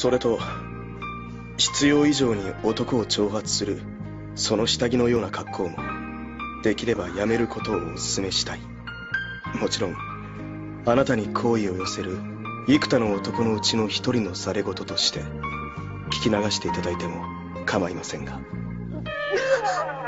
それと必要以上に男を挑発するその下着のような格好もできればやめることをお勧めしたい。もちろんあなたに好意を寄せる幾多の男のうちの一人のざれ言として聞き流していただいても構いませんが。